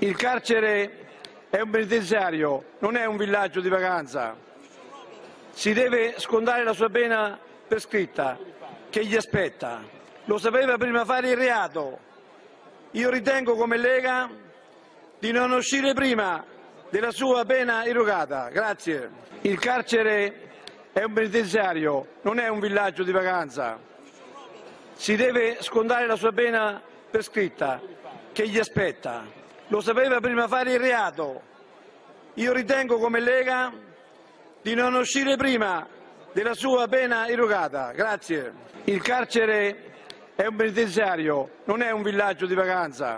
Il carcere è un penitenziario, non è un villaggio di vacanza. Si deve scontare la sua pena prescritta, che gli aspetta. Lo sapeva prima fare il reato. Io ritengo come Lega di non uscire prima della sua pena irrogata. Grazie. Il carcere è un penitenziario, non è un villaggio di vacanza. Si deve scontare la sua pena prescritta, che gli aspetta. Lo sapeva prima fare il reato. Io ritengo come Lega di non uscire prima della sua pena irrogata. Grazie. Il carcere è un penitenziario, non è un villaggio di vacanza.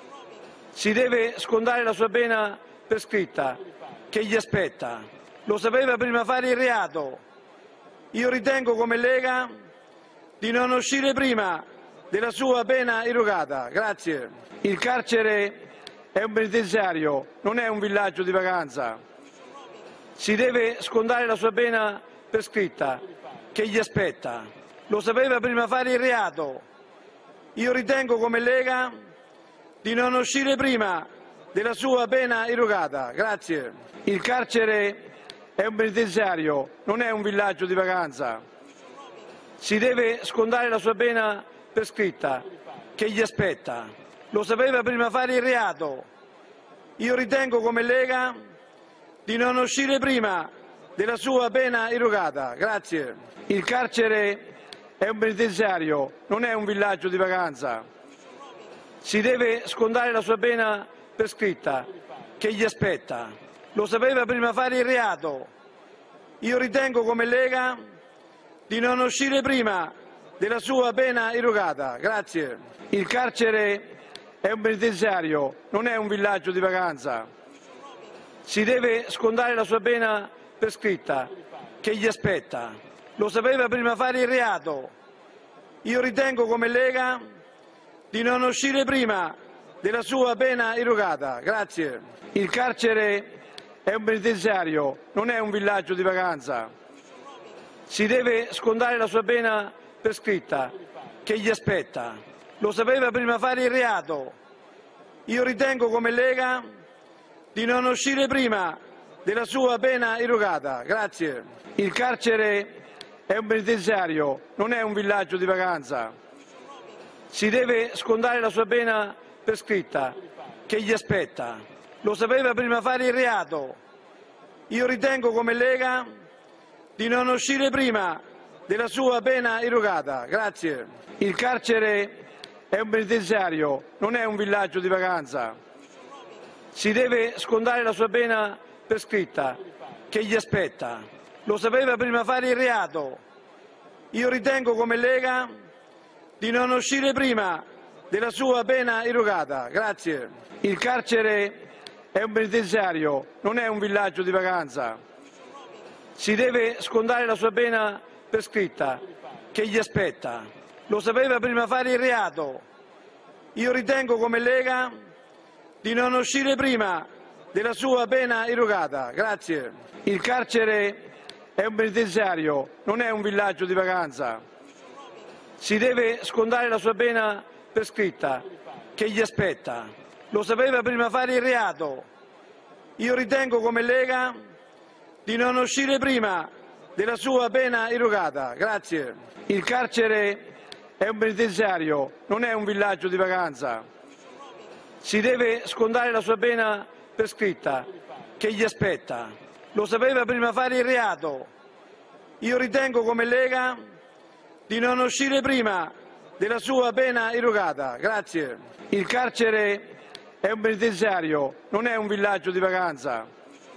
Si deve scontare la sua pena prescritta, che gli aspetta. Lo sapeva prima fare il reato. Io ritengo come Lega di non uscire prima della sua pena irrogata. Grazie. Il carcere è un penitenziario, non è un villaggio di vacanza. Si deve scontare la sua pena prescritta, che gli aspetta. Lo sapeva prima fare il reato. Io ritengo come Lega di non uscire prima della sua pena irrogata. Grazie. Il carcere è un penitenziario, non è un villaggio di vacanza. Si deve scontare la sua pena prescritta, che gli aspetta. Lo sapeva prima fare il reato. Io ritengo come Lega di non uscire prima della sua pena irrogata. Grazie. Il carcere è un penitenziario, non è un villaggio di vacanza. Si deve scontare la sua pena prescritta, che gli aspetta. Lo sapeva prima fare il reato. Io ritengo come Lega di non uscire prima della sua pena irrogata. Grazie. Il carcere è un penitenziario, non è un villaggio di vacanza. Si deve scontare la sua pena prescritta, che gli aspetta. Lo sapeva prima fare il reato. Io ritengo come Lega di non uscire prima della sua pena irrogata. Grazie. Il carcere è un penitenziario, non è un villaggio di vacanza. Si deve scontare la sua pena prescritta, che gli aspetta. Lo sapeva prima fare il reato. Io ritengo come Lega di non uscire prima della sua pena irrogata. Grazie. Il carcere è un penitenziario, non è un villaggio di vacanza. Si deve scontare la sua pena prescritta, che gli aspetta. Lo sapeva prima fare il reato. Io ritengo come Lega di non uscire prima della sua pena irrogata. Grazie. Il carcere è un penitenziario, non è un villaggio di vacanza. Si deve scontare la sua pena prescritta, che gli aspetta. Lo sapeva prima fare il reato. Io ritengo come Lega di non uscire prima della sua pena irrogata. Grazie. Il carcere è un penitenziario, non è un villaggio di vacanza. Si deve scontare la sua pena prescritta, che gli aspetta. Lo sapeva prima fare il reato. Io ritengo come Lega di non uscire prima della sua pena irrogata. Grazie. Il carcere è un penitenziario, non è un villaggio di vacanza. Si deve scontare la sua pena prescritta, che gli aspetta. Lo sapeva prima fare il reato. Io ritengo come Lega di non uscire prima della sua pena irrogata. Grazie. Il carcere è un penitenziario, non è un villaggio di vacanza. Si deve scontare la sua pena prescritta, che gli aspetta. Lo sapeva prima fare il reato. Io ritengo come Lega di non uscire prima della sua pena irrogata. Grazie. Il carcere è un penitenziario, non è un villaggio di vacanza.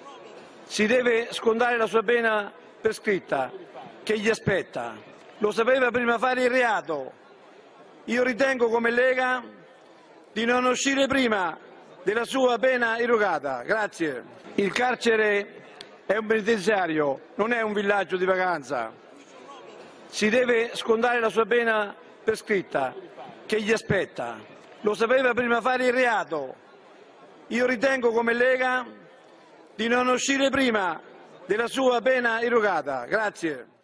Si deve scontare la sua pena prescritta, che gli aspetta. Lo sapeva prima fare il reato. Io ritengo come Lega di non uscire prima della sua pena irrogata. Grazie. Il carcere è un penitenziario, non è un villaggio di vacanza. Si deve scontare la sua pena prescritta, che gli aspetta. Lo sapeva prima fare il reato. Io ritengo come Lega di non uscire prima della sua pena irrogata. Grazie.